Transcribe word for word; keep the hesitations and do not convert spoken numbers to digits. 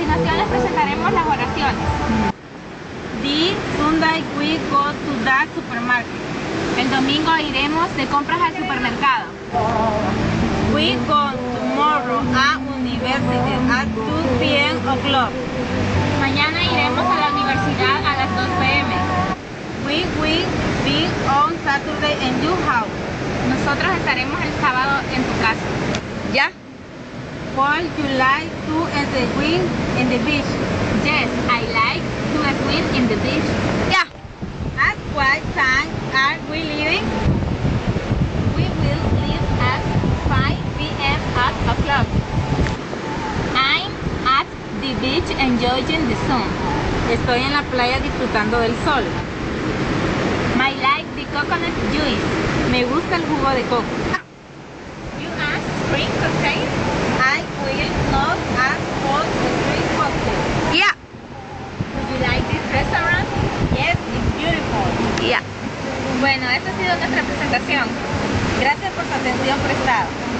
continuación les presentaremos las oraciones. This Sunday we go to the supermarket. El domingo iremos de compras al supermercado. We go tomorrow at university at two p m o'clock. Mañana iremos a la universidad a las dos p m We will be on Saturday in your house. Nosotros estaremos el sábado en tu casa. ¿Ya? Would you like to swim in the beach? Yes, I like to swim in the beach. Yeah. At what time are we leaving? We will leave at five p m at o'clock. I'm at the beach enjoying the sun. Estoy en la playa disfrutando del sol. I like the coconut juice. Me gusta el jugo de coco. You ask spring cocktail? I will not ask for the spring cocktail. Yeah. Do you like this restaurant? Yes, it's beautiful. Yeah. Bueno, esta ha sido nuestra presentación. Gracias por su atención prestada.